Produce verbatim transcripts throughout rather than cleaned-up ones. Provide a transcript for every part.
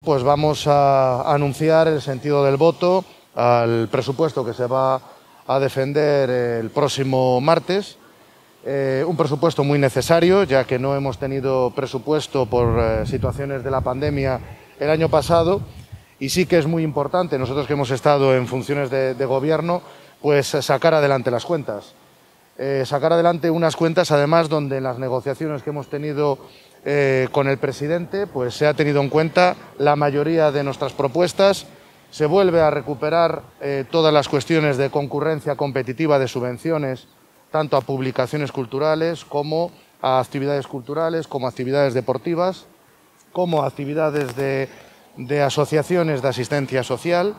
Pues vamos a anunciar el sentido del voto al presupuesto que se va a defender el próximo martes. Eh, un presupuesto muy necesario, ya que no hemos tenido presupuesto por eh, situaciones de la pandemia el año pasado, y sí que es muy importante, nosotros que hemos estado en funciones de, de gobierno, pues sacar adelante las cuentas. Eh, sacar adelante unas cuentas, además, donde en las negociaciones que hemos tenido eh, con el presidente, pues se ha tenido en cuenta la mayoría de nuestras propuestas. Se vuelve a recuperar eh, todas las cuestiones de concurrencia competitiva de subvenciones, tanto a publicaciones culturales como a actividades culturales, como a actividades deportivas, como a actividades de, de asociaciones de asistencia social.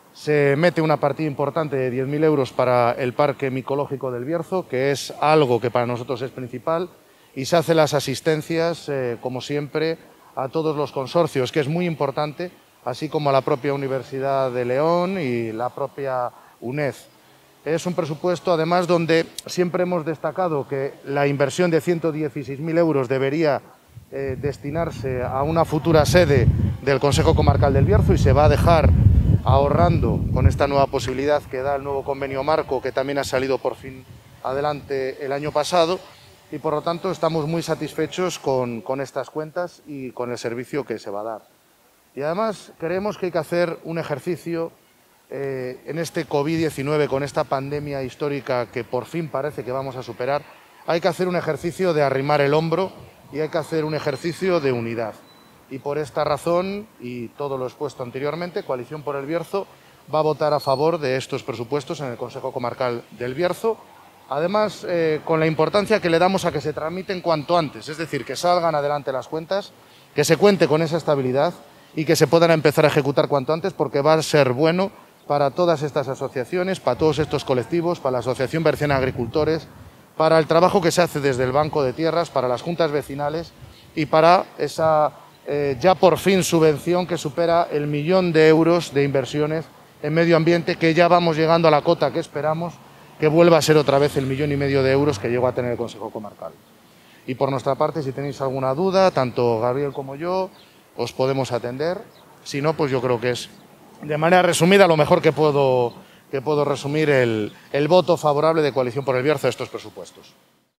Se mete una partida importante de diez mil euros para el Parque Micológico del Bierzo, que es algo que para nosotros es principal, y se hacen las asistencias, eh, como siempre, a todos los consorcios, que es muy importante, así como a la propia Universidad de León y la propia UNED. Es un presupuesto, además, donde siempre hemos destacado que la inversión de ciento dieciséis mil euros debería eh, destinarse a una futura sede del Consejo Comarcal del Bierzo, y se va a dejar ahorrando con esta nueva posibilidad que da el nuevo convenio marco, que también ha salido por fin adelante el año pasado, y por lo tanto estamos muy satisfechos con, con estas cuentas y con el servicio que se va a dar. Y además creemos que hay que hacer un ejercicio eh, en este COVID diecinueve, con esta pandemia histórica que por fin parece que vamos a superar. Hay que hacer un ejercicio de arrimar el hombro y hay que hacer un ejercicio de unidad. Y por esta razón, y todo lo expuesto anteriormente, Coalición por el Bierzo va a votar a favor de estos presupuestos en el Consejo Comarcal del Bierzo. Además, eh, con la importancia que le damos a que se tramiten cuanto antes, es decir, que salgan adelante las cuentas, que se cuente con esa estabilidad y que se puedan empezar a ejecutar cuanto antes, porque va a ser bueno para todas estas asociaciones, para todos estos colectivos, para la Asociación Berciana de Agricultores, para el trabajo que se hace desde el Banco de Tierras, para las juntas vecinales y para esa eh, ya por fin subvención que supera el millón de euros de inversiones en medio ambiente, que ya vamos llegando a la cota que esperamos, que vuelva a ser otra vez el millón y medio de euros que llegó a tener el Consejo Comarcal. Y por nuestra parte, si tenéis alguna duda, tanto Gabriel como yo, os podemos atender. Si no, pues yo creo que es, de manera resumida, lo mejor que puedo, que puedo resumir el, el voto favorable de Coalición por el Bierzo a estos presupuestos.